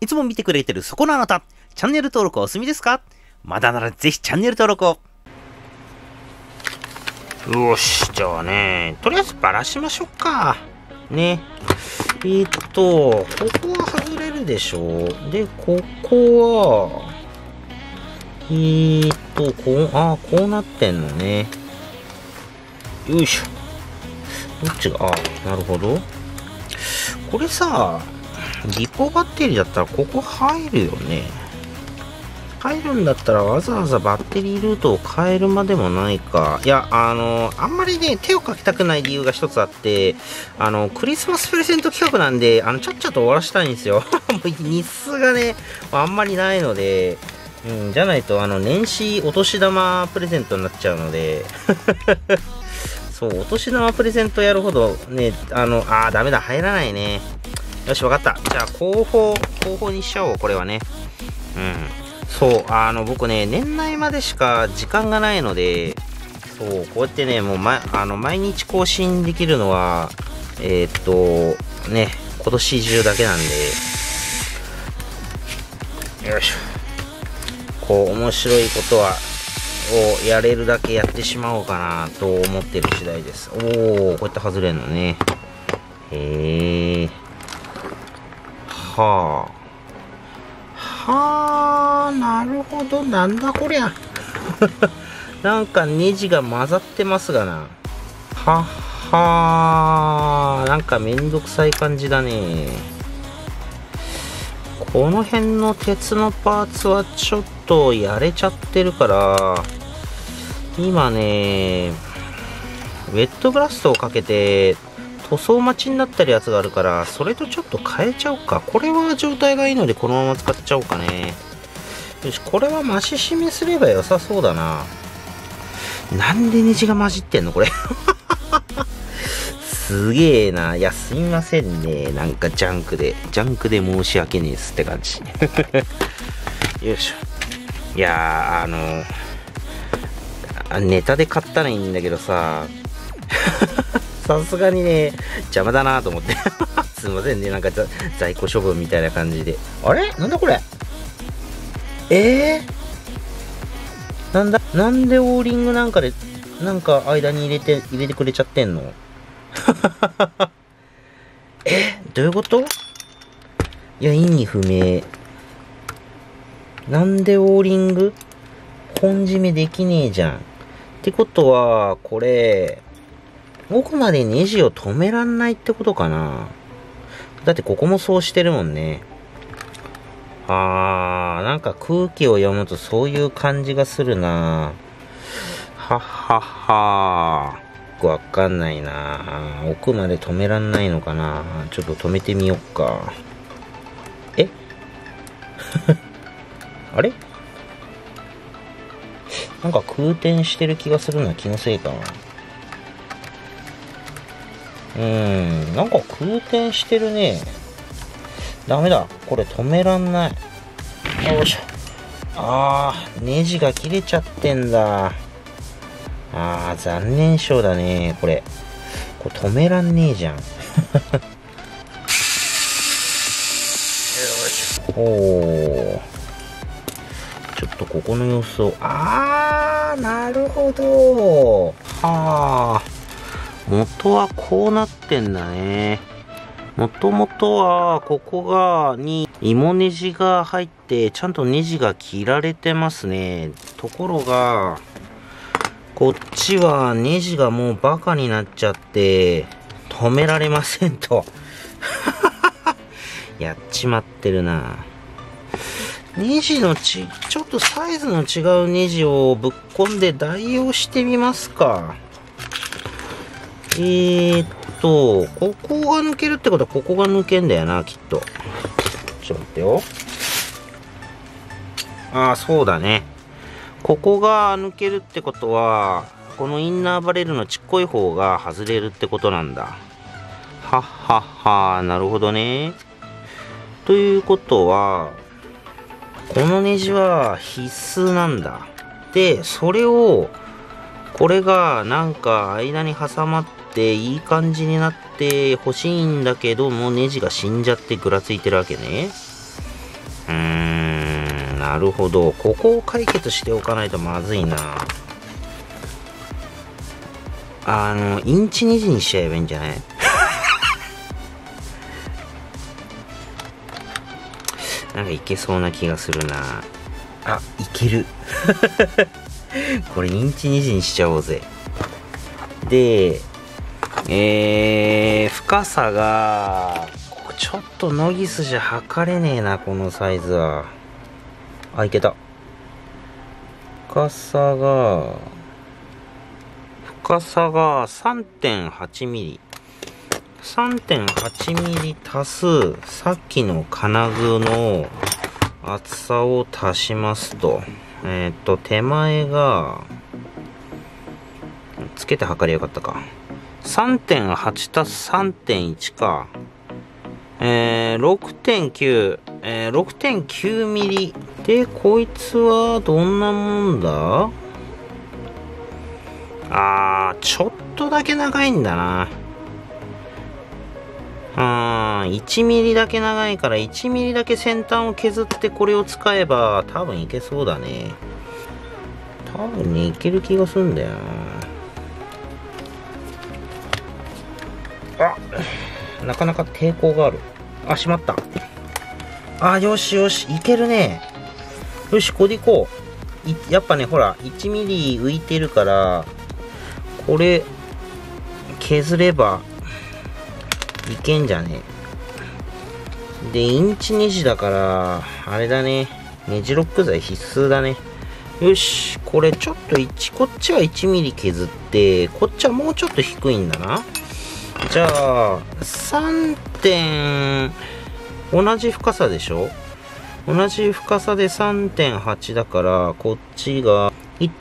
いつも見てくれてるそこのあなた、チャンネル登録はお済みですか？まだならぜひチャンネル登録を。よし、じゃあね、とりあえずばらしましょうか。ね。ここは外れるでしょ。で、ここは、こうなってんのね。よいしょ。どっちが、なるほど。これさ、リポバッテリーだったらここ入るよね。入るんだったらわざわざバッテリールートを変えるまでもないか。いや、あんまりね、手をかけたくない理由が一つあって、クリスマスプレゼント企画なんで、ちゃっちゃと終わらせたいんですよ。日数がね、あんまりないので、じゃないと、年始お年玉プレゼントになっちゃうので、そう、お年玉プレゼントやるほど、ね、ダメだ、入らないね。よし、わかった。じゃあ、後方にしちゃおう、これはね。そう、僕ね、年内までしか時間がないので、そう、こうやってね、もう毎日更新できるのは、ね、今年中だけなんで、よいしょ。こう、面白いことをやれるだけやってしまおうかなと思ってる次第です。こうやって外れるのね。なるほど。なんだこりゃ。なんかネジが混ざってますがな。なんかめんどくさい感じだね。この辺の鉄のパーツはちょっとやれちゃってるから、今ね、ウェットブラストをかけて、塗装待ちになってるやつがあるから、それとちょっと変えちゃおうか。これは状態がいいのでこのまま使っちゃおうかね。よし、これは増し締めすれば良さそうだな。なんでネジが混じってんのこれ。すげえな。いや、すいませんね。なんかジャンクで申し訳ねえっすって感じ。よいしょ。いやネタで買ったらいいんだけどさ、さすがにね、邪魔だなと思って。すいませんね、なんか在庫処分みたいな感じで。あれなんだこれ。なんでオーリングなんかで、なんか間に入れてくれちゃってんの？どういうこと？いや、意味不明。なんでオーリング？本締めできねえじゃん。ってことは、これ、奥までネジを止めらんないってことかな。だってここもそうしてるもんね。なんか空気を読むとそういう感じがするな。わかんないな。奥まで止めらんないのかな。ちょっと止めてみよっか。あれなんか空転してる気がするな。気のせいかな。なんか空転してるね。ダメだ。これ止めらんない。よいしょ。ネジが切れちゃってんだ。残念賞だね。これ止めらんねえじゃん。よいしょ。ちょっとここの様子を。なるほど。元はこうなってんだね。もともとは、ここに芋ネジが入って、ちゃんとネジが切られてますね。ところが、こっちはネジがもうバカになっちゃって、止められませんと。やっちまってるな。ネジのちょっとサイズの違うネジをぶっ込んで代用してみますか。ここが抜けるってことはここが抜けんだよな、きっと。ちょっと待ってよ。そうだね。ここが抜けるってことは、このインナーバレルのちっこい方が外れるってことなんだ。なるほどね。ということは、このネジは必須なんだ。で、それを、これがなんか間に挟まっていい感じになって欲しいんだけど、もうネジが死んじゃってぐらついてるわけね。 なるほど。ここを解決しておかないとまずいな。インチ2時にしちゃえばいいんじゃない？なんかいけそうな気がするな。あ、いける。これインチ2時にしちゃおうぜ。で、深さが、ちょっとノギスじゃ測れねえな、このサイズは。あ、いけた。深さが 3.8 ミリ。3.8 ミリ足す、さっきの金具の厚さを足しますと。手前が、つけて測りゃよかったか。3.8 足す 3.1 か。6.9、6.9 ミリ。で、こいつはどんなもんだ？ちょっとだけ長いんだな。1ミリだけ長いから1ミリだけ先端を削ってこれを使えば多分いけそうだね。多分ね、いける気がするんだよな。なかなか抵抗がある。しまった。よしよし、いけるね。よし、これでいこう。やっぱね、ほら、1ミリ浮いてるから、これ、削れば、いけんじゃね。で、インチネジだから、あれだね。ネジロック剤必須だね。よし、これちょっとこっちは1ミリ削って、こっちはもうちょっと低いんだな。じゃあ、同じ深さでしょ？同じ深さで 3.8 だから、こっちが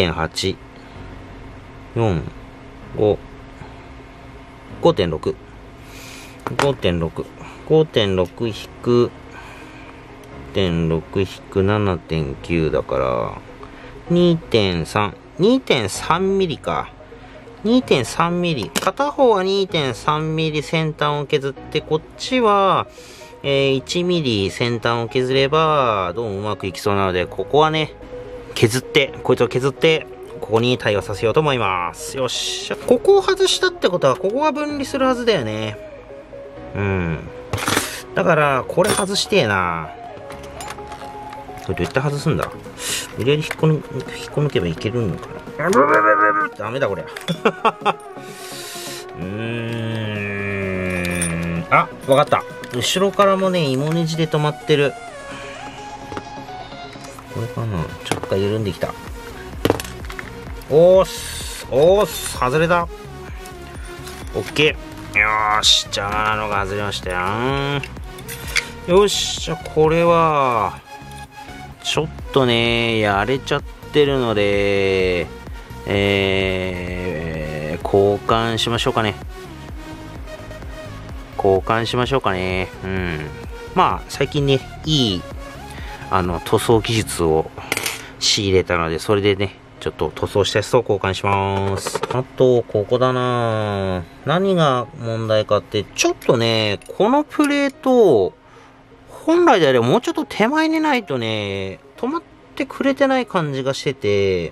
1.8、4、5、5.6。5.6引く、0.6引く 7.9 だから、2.3 ミリか。2.3 ミリ。片方は 2.3 ミリ先端を削って、こっちは、1ミリ先端を削れば、どうもうまくいきそうなので、ここはね、こいつを削って、ここに対応させようと思います。よっしゃ。ここを外したってことは、ここが分離するはずだよね。だから、これ外してえな。これどうやって外すんだ？無理やり引っこ抜けばいけるのかな。ダメだこれ。わかった。後ろからもね、芋ネジで止まってる。これかな？ちょっと緩んできた。おーす、外れた。オッケー。よーし、邪魔なのが外れましたよ。よし、じゃあこれは、ちょっとね、やれちゃってるので、交換しましょうかね。まあ、最近ね、いい、塗装技術を仕入れたので、それでね、ちょっと塗装したやつと交換します。あと、ここだな。何が問題かって、ちょっとね、このプレート、本来であればもうちょっと手前にないとね、止まってくれてない感じがしてて、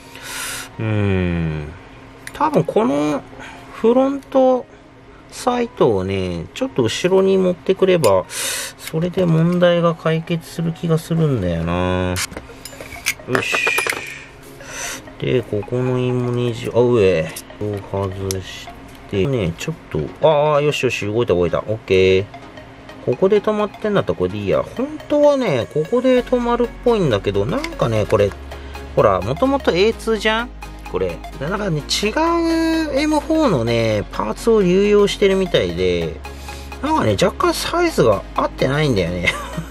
多分このフロントサイトをね、ちょっと後ろに持ってくれば、それで問題が解決する気がするんだよな。よし。で、ここの芋ネジ、上を外して、ね、ちょっと、よしよし、動いた。オッケー。ここで止まってんだったらこれでいいや。本当はね、ここで止まるっぽいんだけど、なんかね、これ、ほら、もともと A2 じゃんこれ。なんかね、違う M4 のね、パーツを流用してるみたいで、なんかね、若干サイズが合ってないんだよね。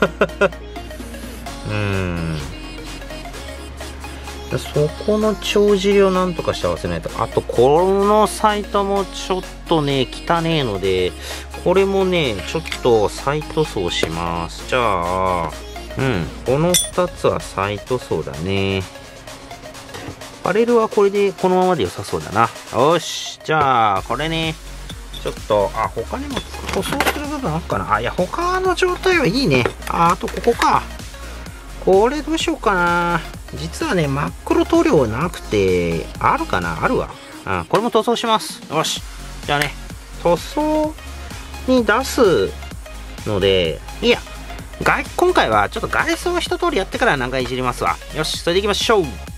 そこの帳尻をなんとかして合わせないと。あと、このサイトもちょっとね、汚ねえので、これもね、ちょっと再塗装します。じゃあ、この2つは再塗装だね。パレルはこれで、このままで良さそうだな。よし。じゃあ、これね、ちょっと、他にも塗装する部分あるかな。いや、他の状態はいいね。あとここか。 これどうしようかな。実はね、真っ黒塗料なくて、あるかな、あるわ。うん、これも塗装します。よし。じゃあね、塗装に出すので、いや、今回はちょっと外装を一通りやってからなんかいじりますわ。よし、それでいきましょう。